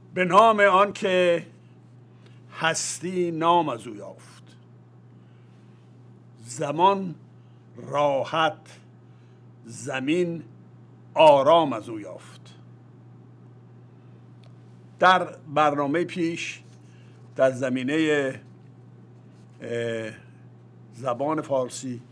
به نام آن که هستی نام از او یافت، زمان راحت زمین آرام از او یافت. در برنامه پیش در زمینه زبان فارسی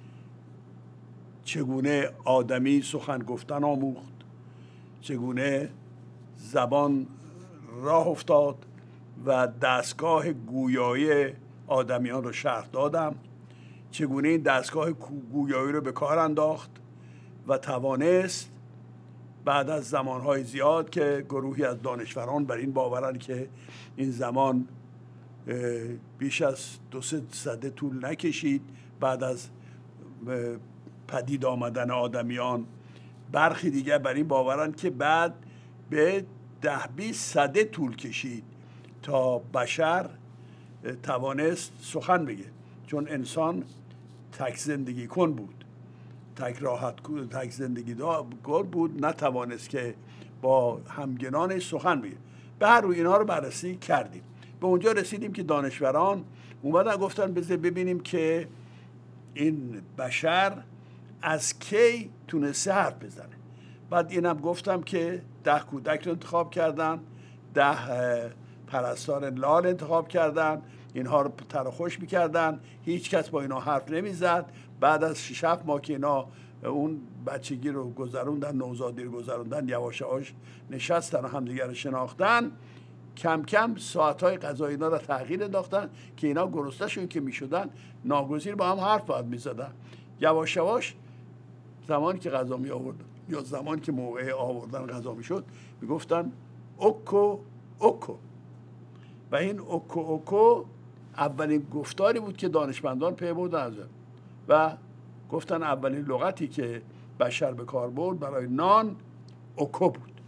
چگونه آدمی سخن گفتن آموخت، چگونه زبان راه افتاد و دستگاه گویایی آدمیان رو شرح دادم، چگونه این دستگاه گویایی رو به کار انداخت و توانست بعد از زمانهای زیاد که گروهی از دانشوران بر این باورند که این زمان بیش از 200 سده طول نکشید بعد از پدید آمدن آدمیان، برخی دیگر بر این باورند که بعد به 10-20 سده طول کشید تا بشر توانست سخن بگه، چون انسان تک زندگی کن بود، تک زندگی کن بود، نتوانست که با همگنانش سخن بگه. به هر روی اینها رو بررسی کردیم، به اونجا رسیدیم که دانشوران اومدن گفتن ببینیم که این بشر از کی تونسته حرف بزنه. بعد اینم گفتم که 10 کودک رو انتخاب کردن، 10 پرستار لال انتخاب کردن، اینها رو تر و خوش میکردن، هیچ کس با اینا حرف نمیزد. بعد از 6-7 ماه که اینا اون بچگی رو گذروندن، نوزادی رو گذروندن، یواش یواش نشستن و همدیگر رو شناختن، کم کم ساعتهای غذایی اینا رو تغییر انداختن که اینا گرسنه‌شون که میشدن ناگزیر با هم حرف باید میزدن. یواش یواش زمانی که غذا می آوردن یا زمانی که موقع آوردن غذا میشد میگفتن اوکو اوکو، و این اوکو اوکو اولین گفتاری بود که دانشمندان پی بردن از و گفتن اولین لغتی که بشر به کار برد برای نان اوکو بود.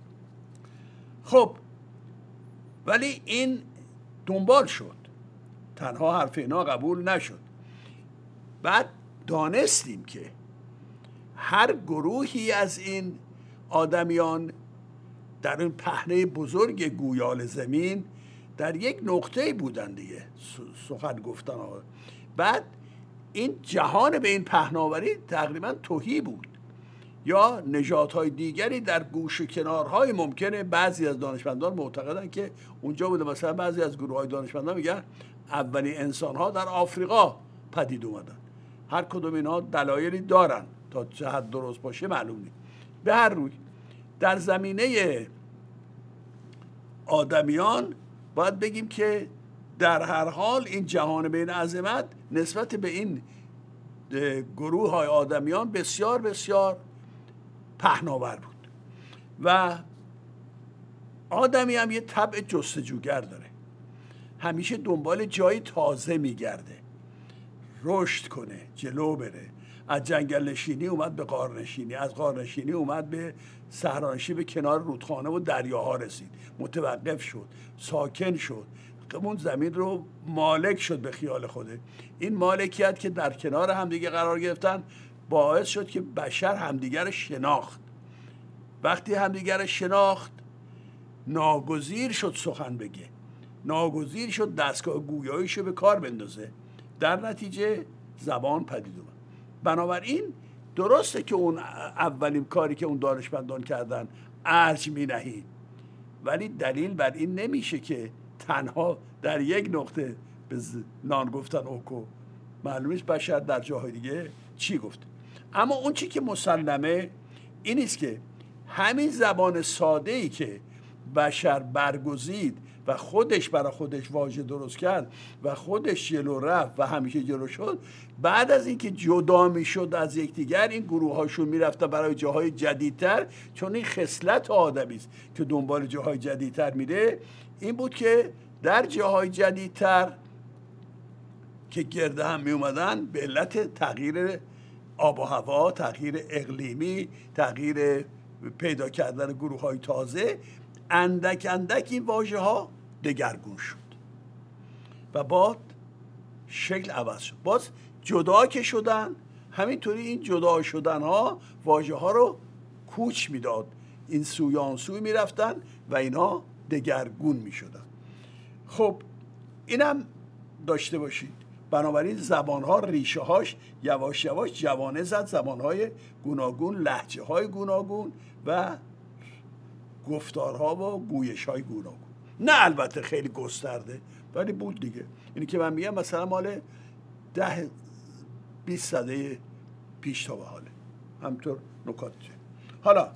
خب ولی این دنبال شد، تنها حرف اینا قبول نشد. بعد دانستیم که هر گروهی از این آدمیان در این پهنه بزرگ گویال زمین در یک نقطه بودن دیگه، سخن گفتن ها. بعد این جهان به این پهناوری تقریبا تهی بود، یا نژادهای دیگری در گوش و کنارهای ممکنه. بعضی از دانشمندان معتقدن که اونجا بوده، مثلا بعضی از گروه‌های دانشمندان میگن اولین انسان‌ها در آفریقا پدید اومدن. هر کدوم اینها دلایلی دارن، تا چه حد درست باشه معلوم نیست. به هر روی در زمینه آدمیان باید بگیم که در هر حال این جهان بین عظمت نسبت به این گروه های آدمیان بسیار بسیار پهناور بود و آدمی هم یه طبع جستجوگر داره، همیشه دنبال جای تازه میگرده، رشد کنه، جلو بره. از جنگل نشینی اومد به غارنشینی، از غارنشینی اومد به صحرانشینی، به کنار رودخانه و دریاها رسید، متوقف شد، ساکن شد، اون زمین رو مالک شد به خیال خوده. این مالکیت که در کنار همدیگه قرار گرفتن باعث شد که بشر همدیگر رو شناخت. وقتی همدیگر رو شناخت ناگزیر شد سخن بگه، ناگزیر شد دستگاه گویاییش رو به کار بندازه، در نتیجه زبان پدید اومد. بنابراین درسته که اون اولین کاری که اون دانشمندان کردن ارج می نهید، ولی دلیل بر این نمیشه که تنها در یک نقطه به نان گفتن اوکو، معلوم نیست بشر در جاهای دیگه چی گفته. اما اون چی که مسلمه این است که همین زبان ساده ای که بشر برگزید و خودش برای خودش واژه درست کرد و خودش جلو رفت و همیشه جلو شد، بعد از اینکه جدا میشد از یکدیگر این گروه هاشون میرفتن برای جاهای جدیدتر، چون این خصلت آدمی است که دنبال جاهای جدیدتر میره. این بود که در جاهای جدیدتر که گرده هم می اومدن به علت تغییر آب و هوا، تغییر اقلیمی، تغییر پیدا کردن گروه های تازه، اندک اندک این واژه ها دگرگون شد و بعد شکل عوض شد. باز جدا که شدن، همینطوری این جدا شدن ها واژه ها رو کوچ میداد، این سوی آن سوی میرفتن و اینا دگرگون می شدن. خب اینم داشته باشید. بنابراین زبانها ریشه هاش یواش یواش جوانه زد، زبانهای گوناگون، لهجه های گوناگون و گفتارها و گویش های گوناگون. نه البته خیلی گسترده، ولی بود دیگه. اینی که من میگم مثلا مال 10-20 سده پیش تا به حاله. همطور نکات. حالا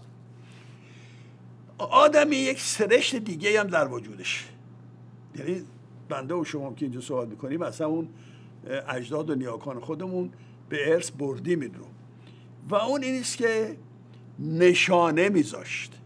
آدمی یک سرشت دیگه هم در وجودش، یعنی بنده و شما که اینجا صحبت میکنیم مثلا اون اجداد و نیاکان خودمون به ارث بردیم این رو، و اون اینیست که نشانه میذاشت.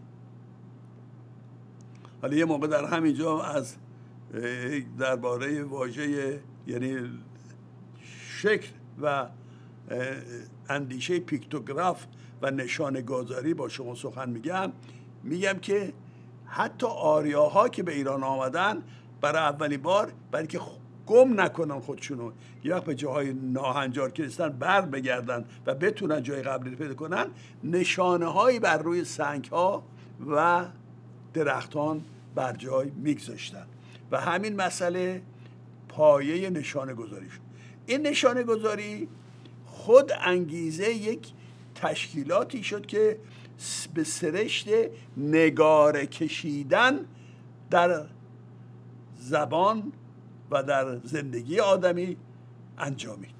حالا یه موقع در همینجا از درباره واژه یعنی شکل و اندیشه پیکتوگراف و نشانه گذاری با شما سخن میگم که حتی آریاها که به ایران آمدن برای اولین بار برای که گم نکنن خودشونو، یه وقت به جاهای ناهنجار که نیستن بر بگردن و بتونن جای قبلی پیدا کنن، نشانه هایی بر روی سنگ ها و درختان بر جای میگذاشتن و همین مسئله پایه نشانه گذاری شد. این نشانه گذاری خود انگیزه یک تشکیلاتی شد که به سرشت نگاره کشیدن در زبان و در زندگی آدمی انجامید.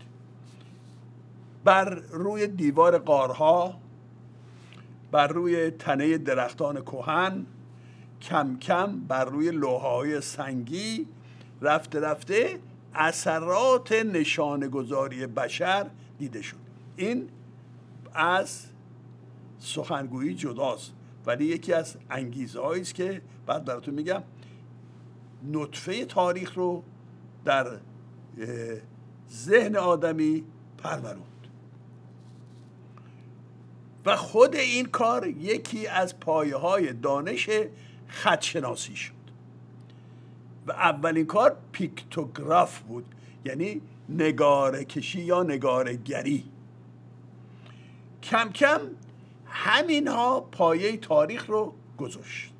بر روی دیوار غارها، بر روی تنه درختان کهن، کم کم بر روی لوحه‌های سنگی رفته رفته اثرات نشانه‌گذاری بشر دیده شد. این از سخنگویی جداست، ولی یکی از انگیزه‌هایی است که بعد براتون میگم نطفه تاریخ رو در ذهن آدمی پروروند. و خود این کار یکی از پایه‌های دانش خطشناسی شد و اولین کار پیکتوگراف بود، یعنی نگاره کشی یا نگاره گری. کم کم همینها پایه تاریخ رو گذاشت.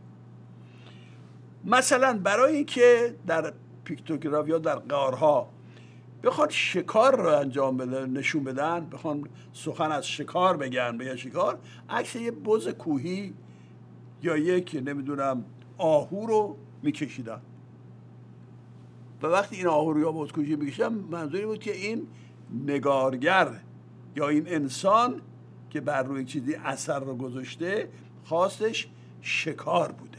مثلا برای اینکه در پیکتوگراف یا در غارها بخواد شکار رو انجام بده، نشون بدن، بخوان سخن از شکار بگن به شکار، عکس یه بز کوهی یا یک نمیدونم آهو رو میکشیدن و وقتی این آهو رو یا بز کوهی میکشیدن منظوری بود که این نگارگر یا این انسان که بر روی چیزی اثر رو گذاشته خواستش شکار بوده.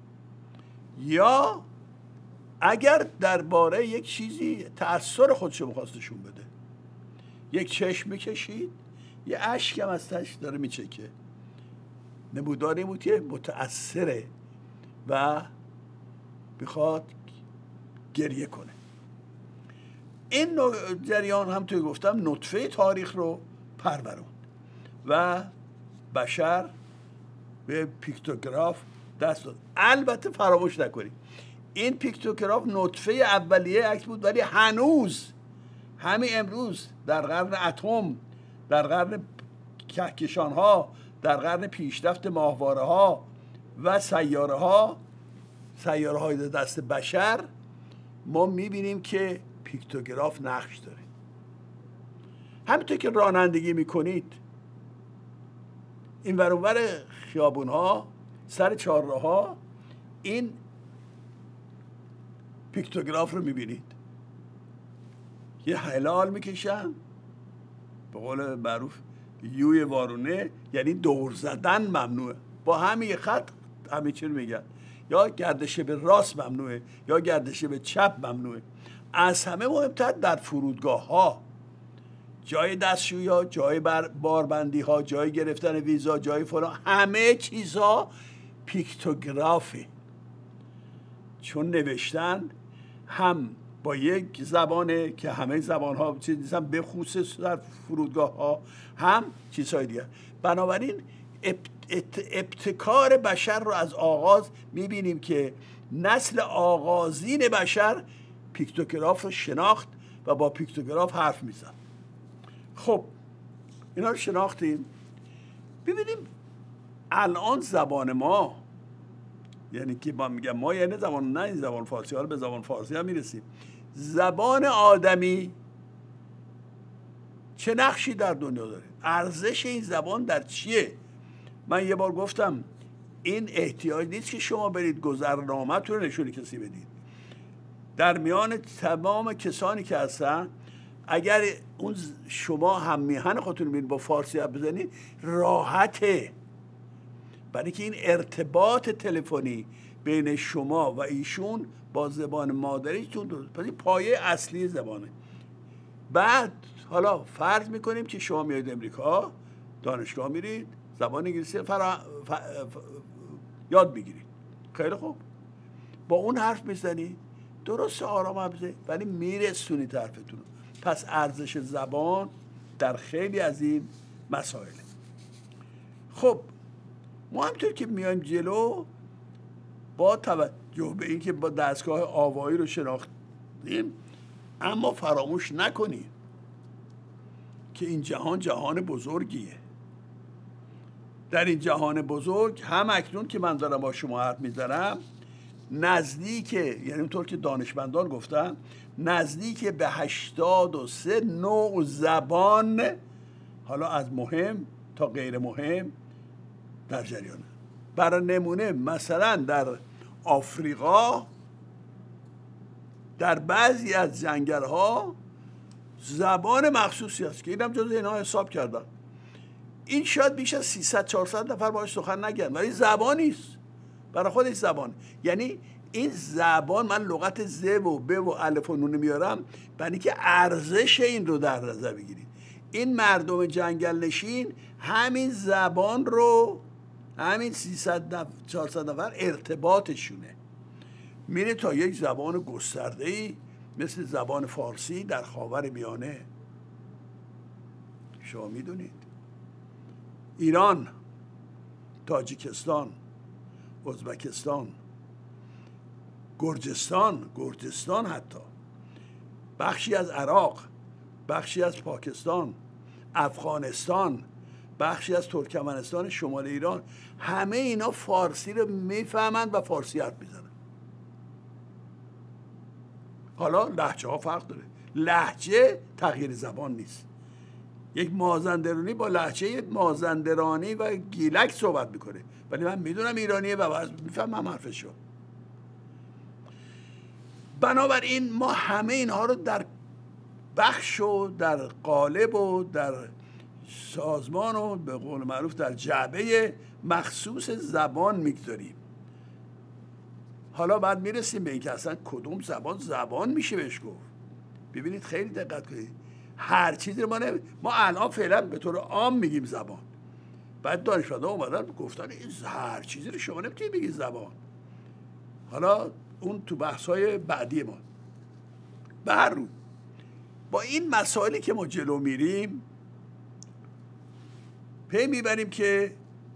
یا اگر درباره یک چیزی تأثیر خودشو می‌خواست نشون بده، یک چشم میکشید یه اشک هم از تاش داره میچکه، نموداری بود که متأثره و بخواد گریه کنه. این جریان هم توی گفتم نطفه تاریخ رو پروروند و بشر به پیکتوگراف دست داد. البته فراموش نکنید این پیکتوگراف نطفه اولیه عکس بود، ولی هنوز همین امروز در قرن اتم، در قرن کهکشان ها، در قرن پیشرفت ماهواره ها و سیاره های دست بشر ما میبینیم که پیکتوگراف نقش داره. همینطور که رانندگی میکنید این ور اون ور خیابون ها، سر چهارراه ها، این پیکتوگراف رو میبینید. یه هلال میکشن به قول معروف یوی وارونه، یعنی دور زدن ممنوعه، با همین خط همه چی رو میگن، یا گردش به راست ممنوعه یا گردش به چپ ممنوعه. از همه مهمتر در فرودگاه ها، جای دستشویی ها، جای باربندی ها، جای گرفتن ویزا، جای فلان، همه چیزا پیکتوگرافه، چون نوشتن هم با یک زبانه که همه زبان ها چیز نیستن، به خصوص در فرودگاه ها هم چیزهای دیگر. بنابراین ابتکار بشر رو از آغاز میبینیم که نسل آغازین بشر پیکتوگراف رو شناخت و با پیکتوگراف حرف میزد. خب اینا رو شناختیم. ببینیم الان زبان ما یعنی که ما میگم ما یعنی زبان، نه این زبان فارسی، حالا به زبان فارسی هم میرسیم. زبان آدمی چه نقشی در دنیا داره؟ ارزش این زبان در چیه؟ من یه بار گفتم این احتیاج نیست که شما برید گذرنامه‌تون رو نشون کسی بدید. در میان تمام کسانی که هستن، اگر اون شما هم میهن خودتون میرید با فارسی حرف بزنید راحته، برای که این ارتباط تلفنی بین شما و ایشون با زبان مادریتون درست، پس این پایه اصلی زبانه. بعد حالا فرض میکنیم که شما میاید امریکا، دانشگاه میرید، زبان انگلیسی یاد بگیرید، خیلی خوب، با اون حرف میزنید، درست آرام حرف بزنید، ولی میرسونید حرفتون. پس ارزش زبان در خیلی از این مسائل. خب ما همطور که میایم جلو، با توجه به اینکه با دستگاه آوایی رو شناختیم، اما فراموش نکنیم که این جهان جهان بزرگیه. در این جهان بزرگ هم اکنون که من دارم با شما حرف میزنم، نزدیک، یعنی اونطور که دانشمندان گفتن، نزدیک به 83 نوع زبان، حالا از مهم تا غیر مهم، در جریانه. برای نمونه مثلا در آفریقا در بعضی از جنگل‌ها زبان مخصوصی هست که اینم جز اینها حساب کردن. این شاید بیش از 300-400 نفر باهاش سخن نگن، ولی زبان نیست، برای خودش زبان. یعنی این زبان، من لغت ز و ب و الف و نون میارم برای که ارزش این رو در نظر بگیرید. این مردم جنگل نشین همین زبان رو، همین 300-400 نفر ارتباطشونه میره تا یک زبان گسترده‌ای مثل زبان فارسی در خاور میانه. شما میدونید ایران، تاجیکستان، ازبکستان، گرجستان حتی، بخشی از عراق، بخشی از پاکستان، افغانستان، بخشی از ترکمنستان شمال ایران، همه اینا فارسی رو میفهمند و فارسی حرف میزنن. حالا لهجه ها فرق داره، لهجه تغییر زبان نیست. یک مازندرانی با لهجه مازندرانی و گیلک صحبت میکنه، ولی من میدونم ایرانیه و میفهمم حرفشو. بنابراین ما همه اینها رو در بخش و در قالب و در سازمان و به قول معروف در جعبه مخصوص زبان میگذاریم. حالا بعد میرسیم به این که اصلا کدوم زبان میشه بهش گفت. ببینید خیلی دقت کنید، هر چیزی رو ما الان فعلا به طور عام میگیم زبان، بعد دانشمندا اومدن گفتن هر چیزی رو شما نمیتونید بگید زبان. حالا اون تو بحث‌های بعدی ما. به هر روی با این مسائلی که ما جلو میریم پی میبریم که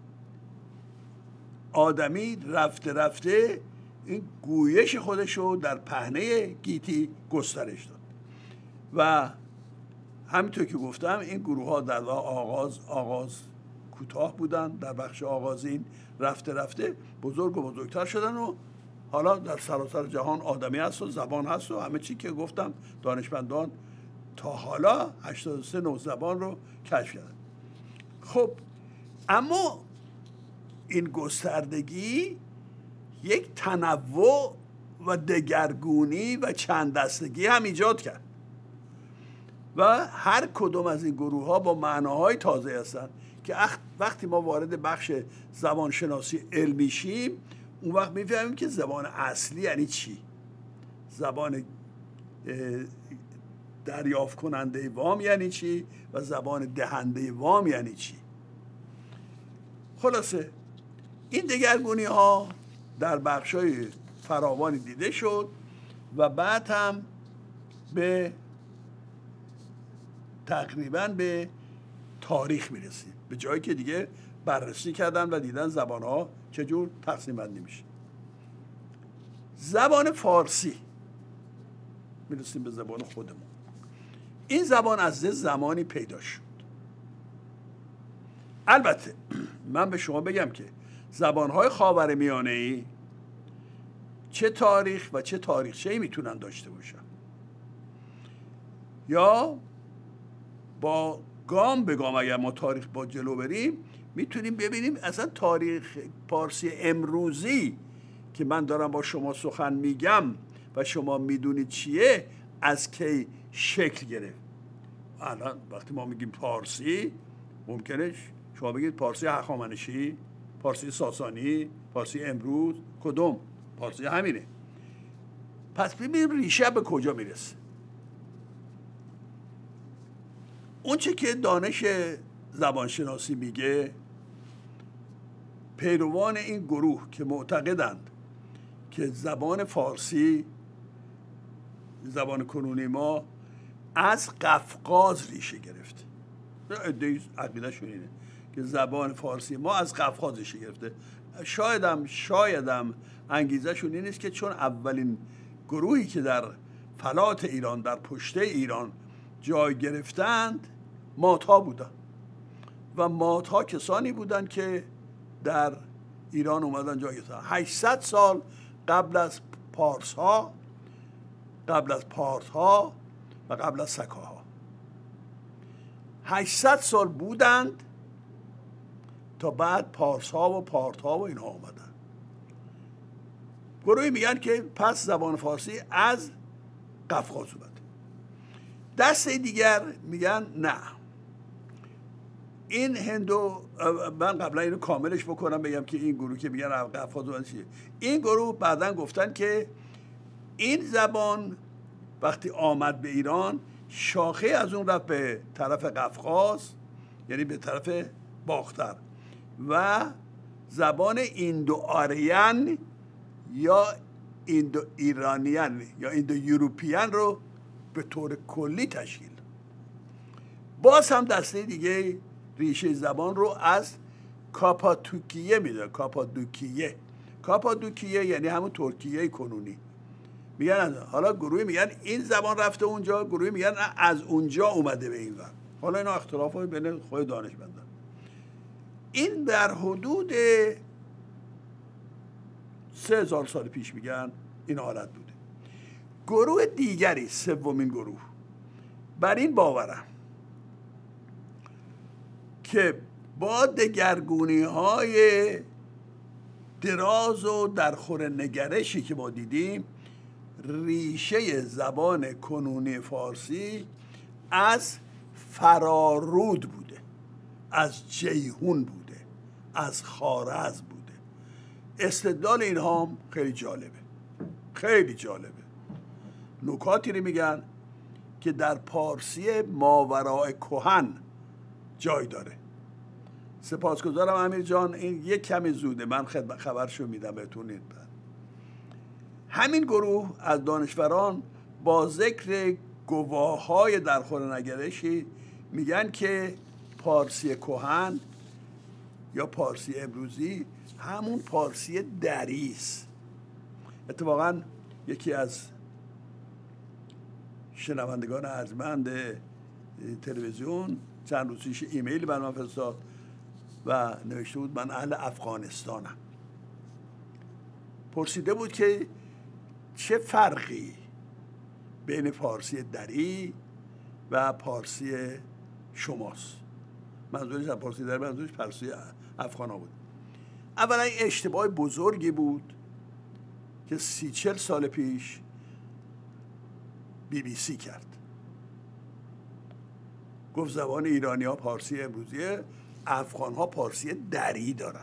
آدمی رفته رفته این گویش خودش رو در پهنه گیتی گسترش داد و همینطور که گفتم این گروه ها در آغاز کوتاه بودن، در بخش آغازین رفته رفته بزرگ و بزرگتر شدن و حالا در سراسر جهان آدمی هست و زبان هست و همه چی که گفتم دانشمندان تا حالا 83 نوع زبان رو کشف کردن. خب اما این گستردگی یک تنوع و دگرگونی و چند دستگی هم ایجاد کرد و هر کدوم از این گروه ها با معناهای تازه هستن که وقتی ما وارد بخش زبانشناسی علمی شیم اون وقت میفهمیم که زبان اصلی یعنی چی، زبان دریافت کننده وام یعنی چی و زبان دهنده وام یعنی چی. خلاصه این دگرگونی ها در بخشای فراوانی دیده شد و بعد هم به تقریبا به تاریخ میرسید، به جایی که دیگه بررسی کردن و دیدن زبان ها چجور تقسیم بندی میشه. زبان فارسی، میرسیم به زبان خودمون. این زبان از زمانی پیدا شد. البته من به شما بگم که زبانهای خاورمیانه‌ای چه تاریخ و چه تاریخچه‌ای میتونن داشته باشن. یا با گام به گام اگر ما تاریخ با جلو بریم میتونیم ببینیم اصلا تاریخ پارسی امروزی که من دارم با شما سخن میگم و شما میدونید چیه از کی شکل گرفت. الان وقتی ما میگیم پارسی ممکنه شما بگید پارسی هخامنشی، پارسی ساسانی، پارسی امروز، کدوم؟ پارسی همینه. پس ببینیم ریشه به کجا میرسه. اون چه که دانش زبانشناسی میگه، پیروان این گروه که معتقدند که زبان فارسی، زبان کنونی ما، از قفقاز ریشه گرفته. عقیده‌شون اینه که زبان فارسی ما از قفقاز ریشه گرفته. شایدم انگیزه‌شون این است که چون اولین گروهی که در فلات ایران، در پشته ایران جای گرفتند مات‌ها بودند و مات‌ها کسانی بودند که در ایران اومدن جای گرفتن 800 سال قبل از پارس‌ها، قبل از پارس‌ها و قبل از سکاها. 800 سال بودند تا بعد پارس‌ها و پارت‌ها و اینها اومدن. گروهی میگن که پس زبان فارسی از قفقاز اومده. دسته دیگر میگن نه، این هندو، من قبلا اینو کاملش بکنم بگم که این گروه که میگن قفقاز اومده چیه. این گروه بعدن گفتن که این زبان وقتی آمد به ایران شاخه از اون رفت به طرف قفقاز، یعنی به طرف باختر، و زبان ایندو آریان یا ایندو ایرانیان یا ایندو یوروپیان رو به طور کلی تشکیل. باز هم دسته دیگه ریشه زبان رو از کاپادوکیه میده. کاپادوکیه یعنی همون ترکیه کنونی. میگن حالا گروهی میگن این زبان رفته اونجا، گروهی میگن از اونجا اومده به این ور. حالا اینا اختلافات بین خود دانشمندان. این در حدود 3000 سال پیش میگن این حالت بوده. گروه دیگری، سومین گروه، بر این باورم که با دگرگونی های دراز و درخور نگرشی که ما دیدیم، ریشه زبان کنونی فارسی از فرارود بوده، از جیهون بوده، از خوارزم بوده. استدلال اینها هم خیلی جالبه، خیلی جالبه. نکاتی رو میگن که در پارسی ماوراء کهن جای داره. سپاسگزارم امیر جان، این یک کمی زوده، من خبرشو میدم بهتون. همین گروه از دانشوران با ذکر گواههای درخور نگرشی میگن که پارسی کهن یا پارسی امروزی همون پارسی دری است. اتفاقا یکی از شنوندگان ارجمند تلویزیون چند روز پیش ایمیل بر من فرستاد و نوشته بود من اهل افغانستانم. پرسیده بود که چه فرقی بین پارسی دری و پارسی شماست. منظورش از پارسی دری منظورش پارسی افغان ها بود. اولا این اشتباه بزرگی بود که 30-40 سال پیش BBC کرد. گفت زبان ایرانی ها پارسی امروزیه، افغان ها پارسی دری دارن.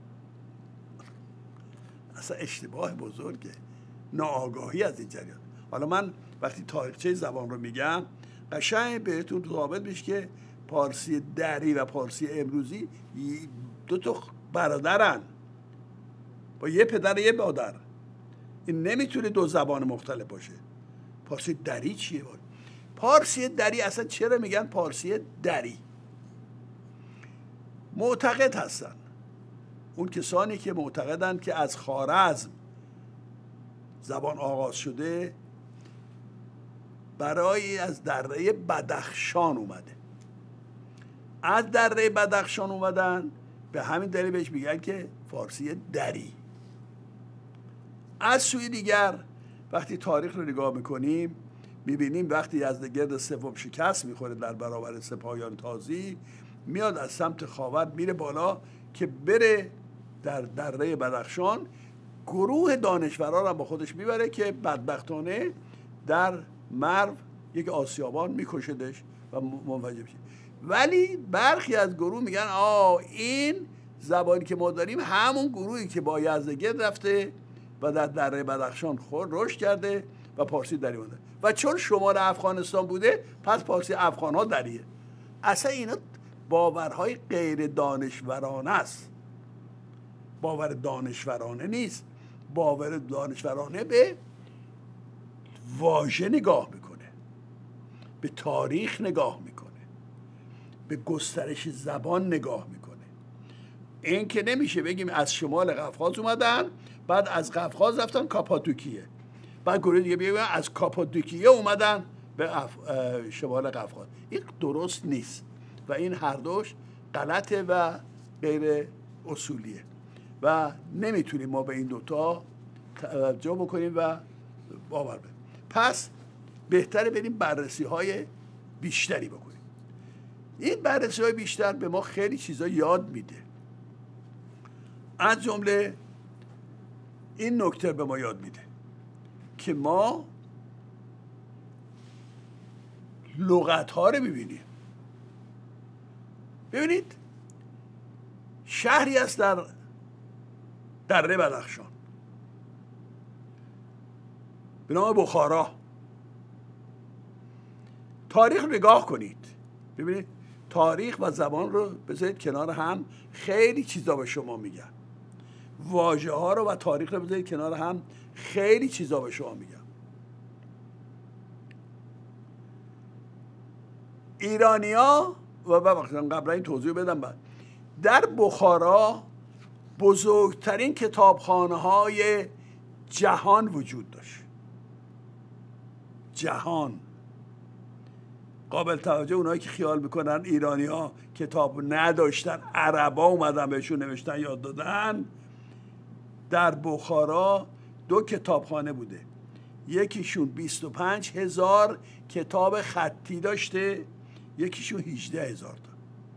اصلا اشتباه بزرگه، ناآگاهی از این جریان. حالا من وقتی تاریخچه زبان رو میگم قشنگ بهتون ثابت میشه که پارسی دری و پارسی امروزی دو تا برادرن با یه پدر یه مادر. این نمیتونه دو زبان مختلف باشه. پارسی دری چیه؟ پارسی دری اصلا چرا میگن پارسی دری؟ معتقد هستن اون کسانی که معتقدن که از خوارزم زبان آغاز شده، برای از دره بدخشان اومده. از دره بدخشان اومدن، به همین دلیل بهش میگن که فارسی دری. از سوی دیگر وقتی تاریخ رو نگاه میکنیم میبینیم وقتی یزدگرد سوم شکست میخوره در برابر سپاهیان تازی، میاد از سمت خاور میره بالا که بره در دره بدخشان، گروه دانشوران رو با خودش میبره که بدبختانه در مرو یک آسیابان میکشدش و منفجر میشه. ولی برخی از گروه میگن این زبانی که ما داریم همون گروهی که با یزدگرد رفته و در دره بدخشان رشد کرده و پارسی دری مونده و چون شمال افغانستان بوده پس پارسی افغان ها دریه. اصلا اینا باورهای غیر دانشورانه است، باور دانشورانه نیست. باور دانشورانه به واژه نگاه میکنه، به تاریخ نگاه میکنه، به گسترش زبان نگاه میکنه. این که نمیشه بگیم از شمال قفقاز اومدن بعد از قفقاز رفتن کاپادوکیه، بعد گروه دیگه بگیم از کاپادوکیه اومدن به شمال قفقاز. این درست نیست و این هر دوش غلطه و غیر اصولیه و نمیتونیم ما به این دوتا توجه بکنیم و باور بدیم. پس بهتره بریم بررسی های بیشتری بکنیم. این بررسی های بیشتر به ما خیلی چیزا یاد میده، از جمله این نکته به ما یاد میده که ما لغت ها رو ببینیم. ببینید شهری است در دره بدخشان به نام بخارا. تاریخ رو نگاه کنید، ببینید تاریخ و زبان رو بذارید کنار هم، خیلی چیزا به شما میگن. واژه ها رو و تاریخ رو بذارید کنار هم، خیلی چیزا به شما میگن. ایرانیا و قبلا این توضیح بدم بعد، در بخارا بزرگترین کتابخانه های جهان وجود داشت. جهان قابل توجه اونایی که خیال میکنن ایرانی ها کتاب نداشتن، عربا اومدن بهشون نوشتن یاد دادن. در بخارا 2 کتابخانه بوده، یکیشون 25,000 کتاب خطی داشته، یکیشون 18,000 تا.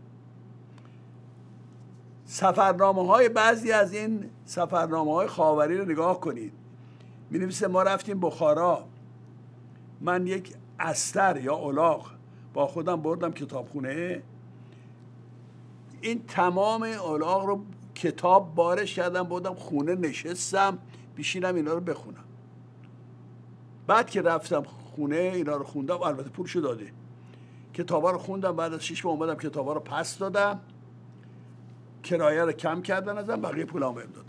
سفرنامه های بعضی از این سفرنامه های خاوری رو نگاه کنید، می نویسه ما رفتیم بخارا، من یک استر یا الاغ با خودم بردم کتابخونه، این تمام الاغ رو کتاب بارش کردم بردم خونه، نشستم بشینم اینا رو بخونم. بعد که رفتم خونه اینا رو خوندم، البته پولشو داده، کتابا رو خوندم، بعد از 6 ماه اومدم کتابا رو پس دادم، کرایه رو کم کردن ازم، بقیه پولام بهم دادن.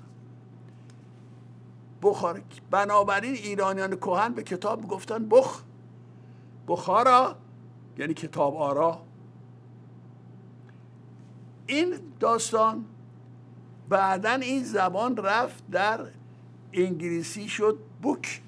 بخارا. بنابراین ایرانیان کهن به کتاب میگفتن بخارا یعنی کتاب آرا. این داستان بعداً این زبان رفت در انگلیسی شد بوک.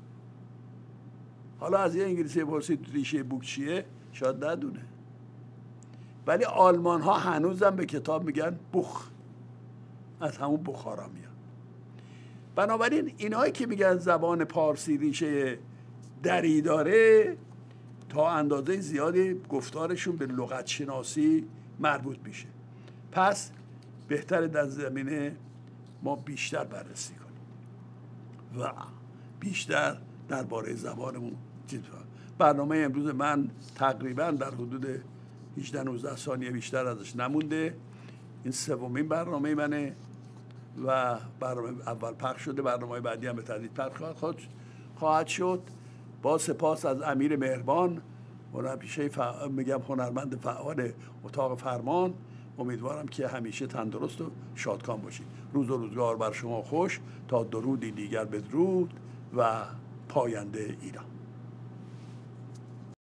حالا از یه انگلیسی پرسید ریشه بوک چیه، شاید ندونه، ولی آلمان ها هنوزم به کتاب میگن بوخ، از همون بخارا میاد. بنابراین اینایی که میگن زبان پارسی ریشه دری داره، تا اندازه زیادی گفتارشون به لغت شناسی مربوط میشه. پس بهتره در زمینه ما بیشتر بررسی کنیم و بیشتر درباره زبانمون چیز کنیم. برنامه امروز من تقریبا در حدود 18-19 ثانیه بیشتر ازش نمونده. این 3مین برنامه منه و برنامه اول پخش شده، برنامه بعدی هم به تدریج پخش خواهد شد. با سپاس از امیر مهربان، هنرمند فعال اتاق فرمان. امیدوارم که همیشه تندرست و شادکام باشید. روز و روزگار بر شما خوش، تا درودی دیگر بدرود و پاینده ایران.